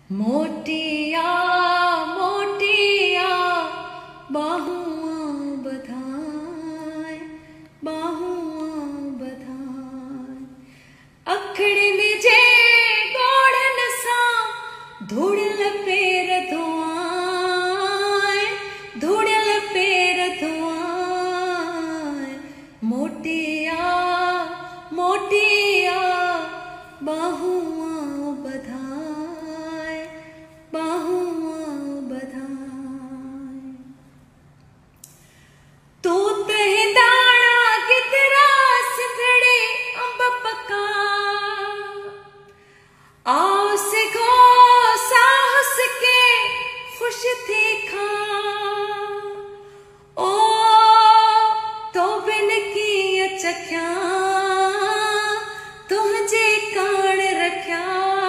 मोटिया मोटिया बाहुआ बधाए बाहुआ बधाए अखड़ने जे गोड़न सा धुड़ल पेर धुआए धुड़ल पेर धुआए मोटिया मोटिया बाहुआ बधाए बाहुआ बधाए तू तह दाना कितरा सिधड़े अंब पका आओ सिखो साहस के खुश थी खा ओ तो बिन की चख्या तुझे कान रख्या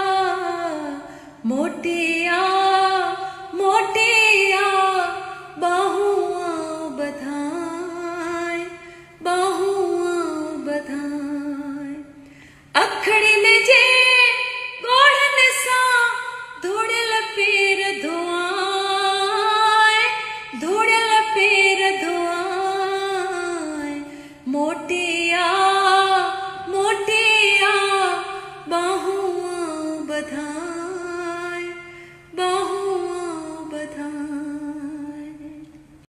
मोटिया मोटिया बाहुआ बधाए बाहुआ बधाए अखड़ने जे गोड़न सा धुड़ल पेर धुआए धुड़ल पेर धुआए मोटिया मोटिया बाहुआ बधाए।